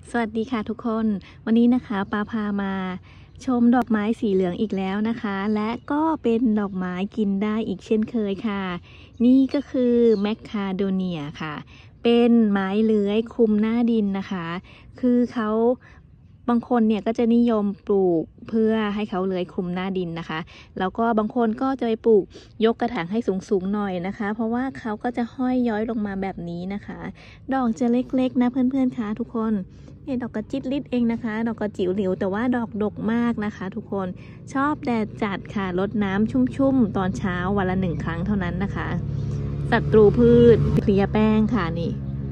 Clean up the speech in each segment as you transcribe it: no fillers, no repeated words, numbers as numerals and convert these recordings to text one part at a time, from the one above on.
สวัสดีค่ะทุกคนวันนี้นะคะปาพามาชมดอกไม้สีเหลืองอีกแล้วนะคะและก็เป็นดอกไม้กินได้อีกเช่นเคยค่ะนี่ก็คือแมคคาโดเนียค่ะเป็นไม้เลื้อยคลุมหน้าดินนะคะคือเขาบางคนเนี่ยก็จะนิยมปลูกเพื่อให้เขาเลื้อยคลุมหน้าดินนะคะแล้วก็บางคนก็จะไปปลูกยกกระถางให้สูงๆหน่อยนะคะเพราะว่าเขาก็จะห้อยย้อยลงมาแบบนี้นะคะดอกจะเล็กๆนะเพื่อนๆคะทุกคนนี่ดอกกระจิตลิดเองนะคะดอกกระจิ๋วหลิวแต่ว่าดอกดกมากนะคะทุกคนชอบแดดจัดค่ะรดน้ำชุ่มๆตอนเช้าวันละ1 ครั้งเท่านั้นนะคะศัตรูพืชเพลียแป้งค่ะนี่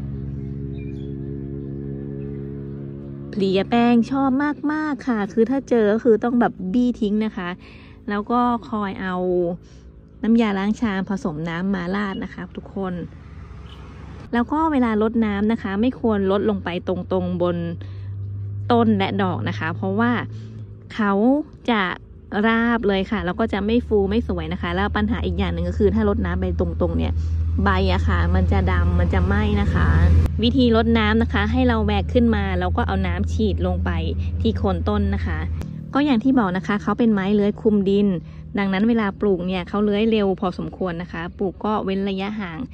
เพลียแป้งชอบมากๆค่ะคือถ้าเจอก็คือต้องแบบบี้ทิ้งนะคะแล้วก็คอยเอาน้ำยาล้างชามผสมน้ำมาราดนะคะทุกคนแล้วก็เวลารดน้ำนะคะไม่ควรลดลงไปตรงๆบนต้นและดอกนะคะเพราะว่าเขาจะราบเลยค่ะแล้วก็จะไม่ฟูไม่สวยนะคะแล้วปัญหาอีกอย่างหนึ่งก็คือถ้ารดน้ำไปตรงๆเนี่ยใบอะค่ะมันจะดำมันจะไหม้นะคะวิธีรดน้ำนะคะให้เราแบกขึ้นมาแล้วก็เอาน้ำฉีดลงไปที่โคนต้นนะคะก็อย่างที่บอกนะคะเขาเป็นไม้เลื้อยคลุมดินดังนั้นเวลาปลูกเนี่ยเขาเลื้อยเร็วพอสมควรนะคะปลูกก็เว้นระยะห่าง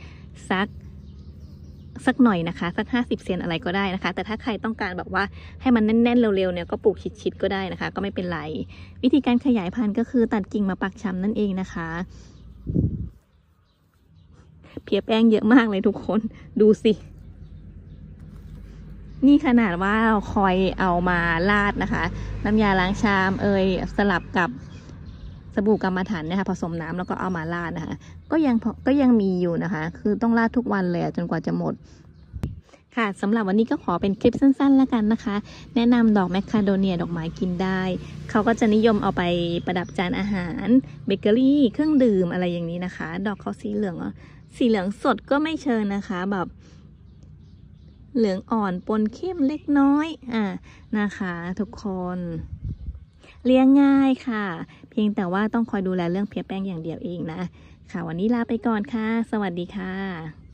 สักหน่อยนะคะสัก50 เซนอะไรก็ได้นะคะแต่ถ้าใครต้องการแบบว่าให้มันแน่นๆเร็วๆเนี่ยก็ปลูกชิดๆก็ได้นะคะก็ไม่เป็นไรวิธีการขยายพันธุ์ก็คือตัดกิ่งมาปักชำนั่นเองนะคะเพียแป้งเยอะมากเลยทุกคนดูสินี่ขนาดว่าเราคอยเอามาราดนะคะน้ำยาล้างชามสลับกับสบู่กรรมฐานนะคะผสมน้ำแล้วก็เอามาราดนะคะก็ยังมีอยู่นะคะคือต้องราดทุกวันเลยจนกว่าจะหมดค่ะสำหรับวันนี้ก็ขอเป็นคลิปสั้นๆแล้วกันนะคะแนะนำดอกแมคคาโดเนียดอกไม้กินได้เขาก็จะนิยมเอาไปประดับจานอาหารเบเกอรี่เครื่องดื่มอะไรอย่างนี้นะคะดอกเขาสีเหลืองสดก็ไม่เชิงนะคะแบบเหลืองอ่อนปนเข้มเล็กน้อยนะคะทุกคนเลี้ยงง่ายค่ะเพียงแต่ว่าต้องคอยดูแลเรื่องเพลี้ยแป้งอย่างเดียวเองนะค่ะวันนี้ลาไปก่อนค่ะสวัสดีค่ะ